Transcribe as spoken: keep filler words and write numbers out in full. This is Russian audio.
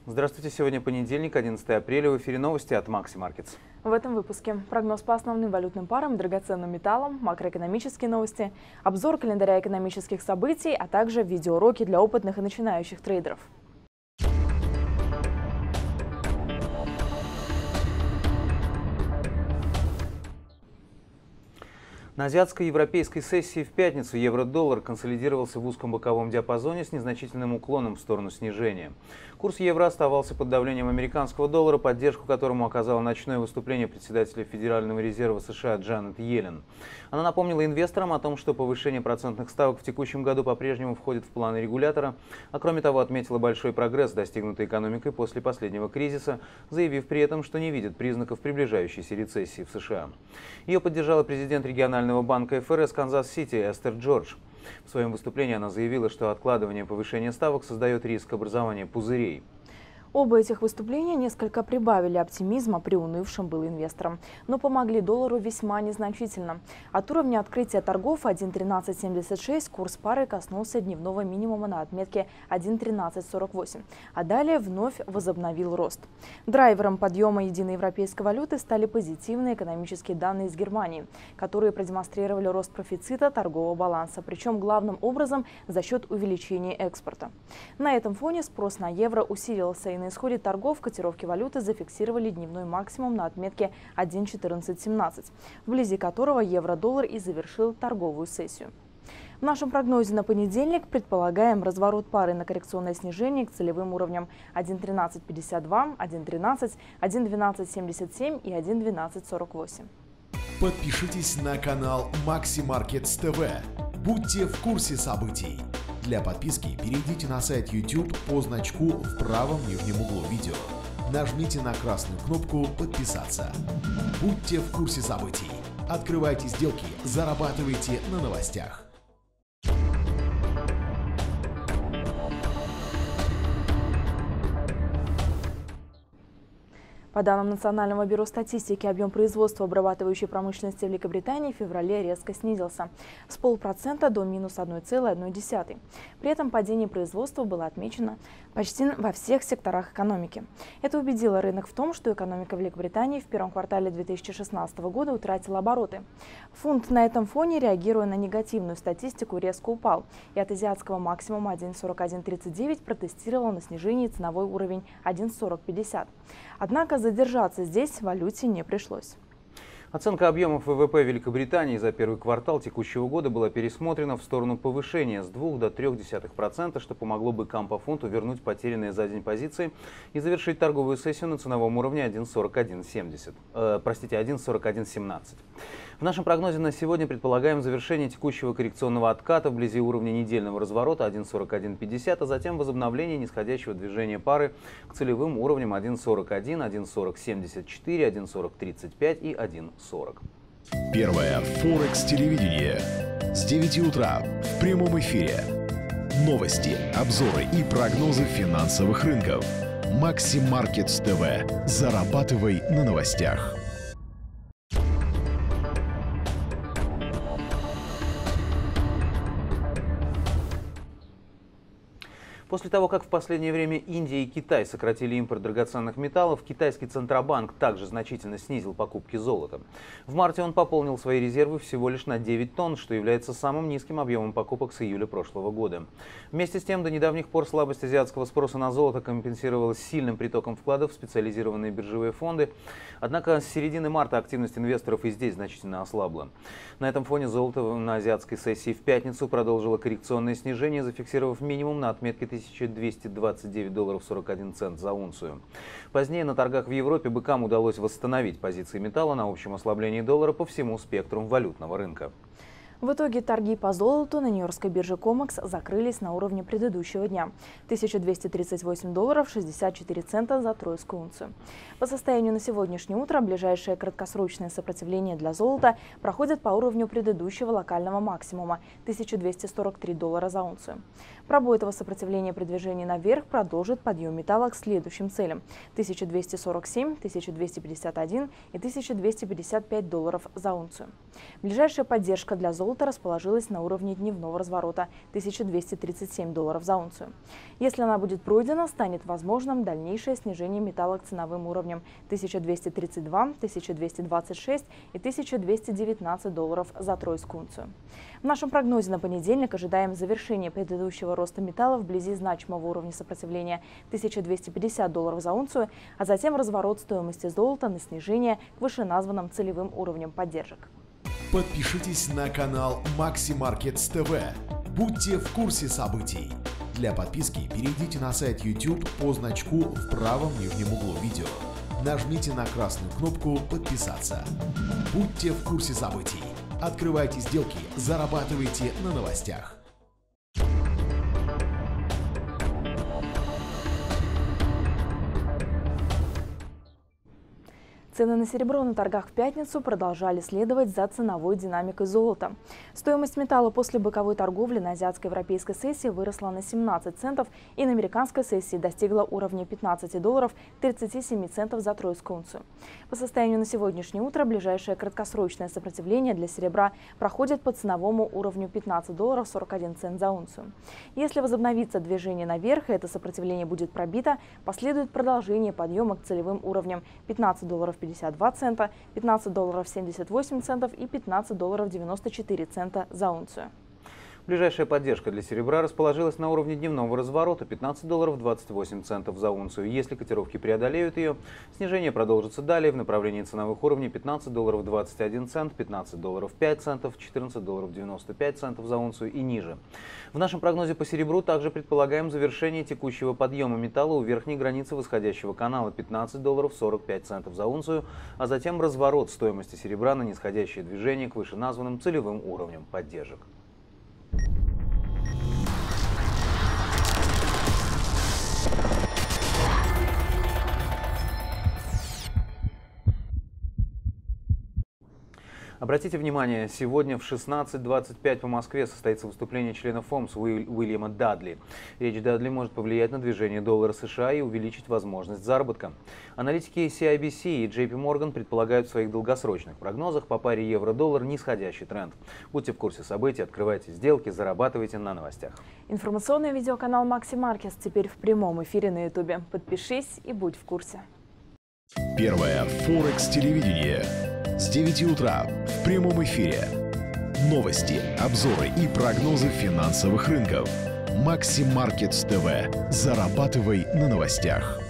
Здравствуйте, сегодня понедельник, одиннадцатое апреля, в эфире новости от Maxi Markets. В этом выпуске прогноз по основным валютным парам, драгоценным металлам, макроэкономические новости, обзор календаря экономических событий, а также видеоуроки для опытных и начинающих трейдеров. На азиатско-европейской сессии в пятницу евро-доллар консолидировался в узком боковом диапазоне с незначительным уклоном в сторону снижения. Курс евро оставался под давлением американского доллара, поддержку которому оказало ночное выступление председателя Федерального резерва США Джанет Йеллен. Она напомнила инвесторам о том, что повышение процентных ставок в текущем году по-прежнему входит в планы регулятора, а кроме того отметила большой прогресс, достигнутый экономикой после последнего кризиса, заявив при этом, что не видит признаков приближающейся рецессии в США. Ее поддержала президент регионального банка эф эр эс Канзас-Сити Эстер Джордж. В своем выступлении она заявила, что откладывание повышения ставок создает риск образования пузырей. Оба этих выступления несколько прибавили оптимизма приунывшим было инвесторам, но помогли доллару весьма незначительно. От уровня открытия торгов один тринадцать семьдесят шесть курс пары коснулся дневного минимума на отметке один тринадцать сорок восемь, а далее вновь возобновил рост. Драйвером подъема единой европейской валюты стали позитивные экономические данные из Германии, которые продемонстрировали рост профицита торгового баланса, причем главным образом за счет увеличения экспорта. На этом фоне спрос на евро усилился, и на исходе торгов котировки валюты зафиксировали дневной максимум на отметке один четырнадцать семнадцать, вблизи которого евро-доллар и завершил торговую сессию. В нашем прогнозе на понедельник предполагаем разворот пары на коррекционное снижение к целевым уровням один тринадцать пятьдесят два, один тринадцать, один двенадцать семьдесят семь и один двенадцать сорок восемь. Подпишитесь на канал Maxi Markets ти ви. Будьте в курсе событий. Для подписки перейдите на сайт YouTube по значку в правом нижнем углу видео. Нажмите на красную кнопку «Подписаться». Будьте в курсе событий. Открывайте сделки, зарабатывайте на новостях. По данным Национального бюро статистики, объем производства обрабатывающей промышленности в Великобритании в феврале резко снизился с полпроцента до минус одной целой одной десятой. При этом падение производства было отмечено почти во всех секторах экономики. Это убедило рынок в том, что экономика Великобритании в первом квартале две тысячи шестнадцатого года утратила обороты. Фунт на этом фоне, реагируя на негативную статистику, резко упал и от азиатского максимума один сорок один тридцать девять протестировал на снижении ценовой уровень один сорок пятьдесят. Однако задержаться здесь валюте не пришлось. Оценка объемов вэ вэ пэ Великобритании за первый квартал текущего года была пересмотрена в сторону повышения с двух до трёх десятых процента, что помогло быкам по фунту вернуть потерянные за день позиции и завершить торговую сессию на ценовом уровне один сорок один семьдесят, э, простите, один сорок один семнадцать. В нашем прогнозе на сегодня предполагаем завершение текущего коррекционного отката вблизи уровня недельного разворота один сорок один пятьдесят, а затем возобновление нисходящего движения пары к целевым уровням один сорок один, один сорок семьдесят четыре, один сорок тридцать пять и один сорок. Первое Форекс телевидение с девяти утра в прямом эфире. Новости, обзоры и прогнозы финансовых рынков. Maxi Markets ти ви. Зарабатывай на новостях. После того, как в последнее время Индия и Китай сократили импорт драгоценных металлов, китайский Центробанк также значительно снизил покупки золота. В марте он пополнил свои резервы всего лишь на девять тонн, что является самым низким объемом покупок с июля прошлого года. Вместе с тем, до недавних пор слабость азиатского спроса на золото компенсировалась сильным притоком вкладов в специализированные биржевые фонды. Однако с середины марта активность инвесторов и здесь значительно ослабла. На этом фоне золото на азиатской сессии в пятницу продолжило коррекционное снижение, зафиксировав минимум на отметке тысяча двести двадцать девять долларов сорок один цент за унцию. Позднее на торгах в Европе быкам удалось восстановить позиции металла на общем ослаблении доллара по всему спектру валютного рынка. В итоге торги по золоту на нью-йоркской бирже Комекс закрылись на уровне предыдущего дня – тысяча двести тридцать восемь долларов шестьдесят четыре цента за тройскую унцию. По состоянию на сегодняшнее утро ближайшее краткосрочное сопротивление для золота проходит по уровню предыдущего локального максимума – тысяча двести сорок три доллара за унцию. Пробой этого сопротивления при движении наверх продолжит подъем металла к следующим целям – тысяча двести сорок семь, тысяча двести пятьдесят один и тысяча двести пятьдесят пять долларов за унцию. Ближайшая поддержка для золота золота расположилась на уровне дневного разворота – тысяча двести тридцать семь долларов за унцию. Если она будет пройдена, станет возможным дальнейшее снижение металла к ценовым уровням – тысяча двести тридцать два, тысяча двести двадцать шесть и тысяча двести девятнадцать долларов за тройскую унцию. В нашем прогнозе на понедельник ожидаем завершения предыдущего роста металла вблизи значимого уровня сопротивления – тысяча двести пятьдесят долларов за унцию, а затем разворот стоимости золота на снижение к вышеназванным целевым уровням поддержек. Подпишитесь на канал Maxi Markets тэ вэ. Будьте в курсе событий. Для подписки перейдите на сайт YouTube по значку в правом нижнем углу видео. Нажмите на красную кнопку «Подписаться». Будьте в курсе событий. Открывайте сделки, зарабатывайте на новостях. Цены на серебро на торгах в пятницу продолжали следовать за ценовой динамикой золота. Стоимость металла после боковой торговли на азиатско-европейской сессии выросла на семнадцать центов и на американской сессии достигла уровня пятнадцати долларов тридцати семи центов за тройскую унцию. По состоянию на сегодняшнее утро ближайшее краткосрочное сопротивление для серебра проходит по ценовому уровню пятнадцать долларов сорок один цент за унцию. Если возобновится движение наверх и это сопротивление будет пробито, последует продолжение подъема к целевым уровням пятнадцать долларов пятьдесят два цента, пятнадцать долларов семьдесят восемь центов и пятнадцать долларов девяносто четыре цента за унцию. Ближайшая поддержка для серебра расположилась на уровне дневного разворота – пятнадцать долларов двадцать восемь центов за унцию. Если котировки преодолеют ее, снижение продолжится далее в направлении ценовых уровней пятнадцать долларов двадцать один цент, пятнадцать долларов пять центов, четырнадцать долларов девяносто пять центов за унцию и ниже. В нашем прогнозе по серебру также предполагаем завершение текущего подъема металла у верхней границы восходящего канала пятнадцать долларов сорок пять центов за унцию, а затем разворот стоимости серебра на нисходящее движение к вышеназванным целевым уровням поддержек. Обратите внимание, сегодня в шестнадцать двадцать пять по Москве состоится выступление члена ФОМС Уиль- Уильяма Дадли. Речь Дадли может повлиять на движение доллара США и увеличить возможность заработка. Аналитики си ай би си и джей пи Morgan предполагают в своих долгосрочных прогнозах по паре евро-доллар нисходящий тренд. Будьте в курсе событий, открывайте сделки, зарабатывайте на новостях. Информационный видеоканал Maxi Markets теперь в прямом эфире на YouTube. Подпишись и будь в курсе. Первое Форекс-телевидение. С девяти утра в прямом эфире. Новости, обзоры и прогнозы финансовых рынков. Maxi Markets тэ вэ. Зарабатывай на новостях.